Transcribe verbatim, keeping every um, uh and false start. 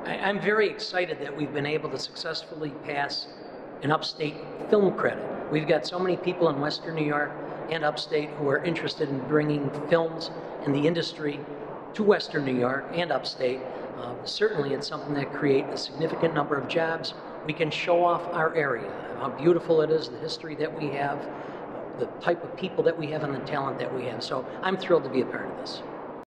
I, I'm very excited that we've been able to successfully pass an upstate film credit. We've got so many people in Western New York and upstate who are interested in bringing films and the industry to Western New York and upstate. Uh, certainly it's something that creates a significant number of jobs. We can show off our area, how beautiful it is, the history that we have, the type of people that we have, and the talent that we have. So I'm thrilled to be a part of this.